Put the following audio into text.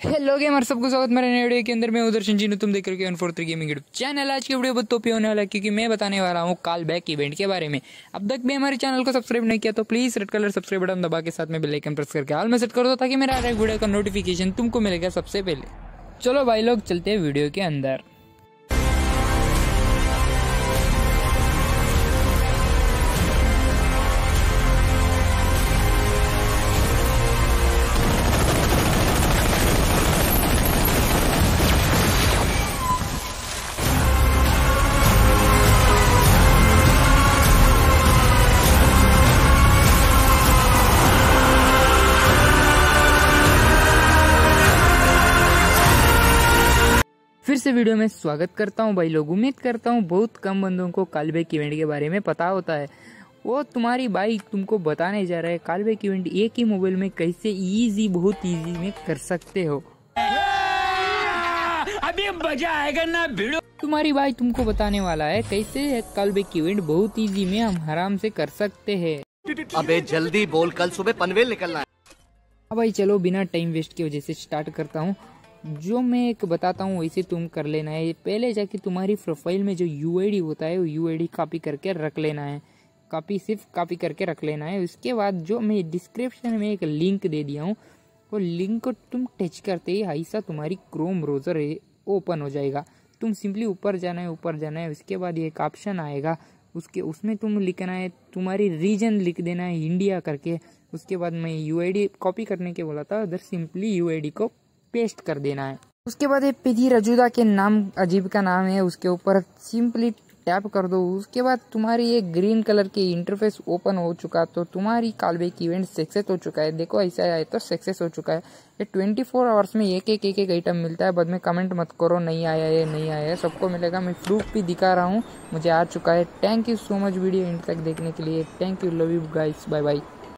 Hello gamer, सबको स्वागत मेरे नए वीडियो के अंदर। मैं उधर संजीनू, तुम देख रहे हो 143 गेमिंग यूट्यूब चैनल। आज की वीडियो बहुत तोपी होने वाला है क्योंकि मैं बताने वाला हूँ कॉल बैक इवेंट के बारे में। अब तक भी हमारे चैनल को सब्सक्राइब नहीं किया तो please red colour subscribe button दबा के साथ में बेल आइकन प्रेस करके ऑल में सेट कर दो ताकि मेरा हर एक वीडियो का नोटिफिकेशन तुमको मिलेगा सबसे पहले। चलो भाई लोग, चलते हैं वीडियो के अंदर। फिर से वीडियो में स्वागत करता हूं भाई लोग। उम्मीद करता हूं बहुत कम बंदों को कॉल बैक इवेंट के बारे में पता होता है। वो तुम्हारी भाई तुमको बताने जा रहा है कॉल बैक इवेंट एक ही मोबाइल में कैसे इजी, बहुत इजी में कर सकते हो। अभी मजा आएगा ना वीडियो। तुम्हारी भाई तुमको बताने वाला है कैसे कॉल बैक इवेंट बहुत इजी में हम आराम से कर सकते हैं। अबे जल्दी बोल, कल सुबह पनवेल निकलना है। अब भाई चलो बिना टाइम वेस्ट की वजह से स्टार्ट करता हूँ। जो मैं एक बताता हूँ वैसे तुम कर लेना है। पहले जाके तुम्हारी प्रोफाइल में जो यूआईडी होता है वो यूआईडी कॉपी करके रख लेना है। सिर्फ कॉपी करके रख लेना है। उसके बाद जो मैं डिस्क्रिप्शन में एक लिंक दे दिया हूँ, वो लिंक को तुम टच करते ही ऐसा तुम्हारी क्रोम ब्राउजर ओपन हो जाएगा। तुम सिंपली ऊपर जाना है। उसके बाद ये एक ऑप्शन आएगा, उसमें तुम लिखना है, तुम्हारी रीजन लिख देना है इंडिया करके। उसके बाद मैं यूआईडी कॉपी करने के बोला था, उधर सिंपली यूआईडी को पेस्ट कर देना है। उसके बाद ये पिधी रजूदा के नाम, अजीब का नाम है, उसके ऊपर सिंपली टैप कर दो। उसके बाद तुम्हारी ये ग्रीन कलर की इंटरफेस ओपन हो चुका, तो तुम्हारी कॉल बैक इवेंट सक्सेस हो चुका है। देखो ऐसा है तो सक्सेस हो चुका है। ये 24 आवर्स में एक आइटम मिलता है। बाद में कमेंट मत करो नहीं आया है, सबको मिलेगा। मैं प्रूफ भी दिखा रहा हूँ, मुझे आ चुका है। Thank you so much video end तक देखने के लिए। Thank you, love you guys, bye bye.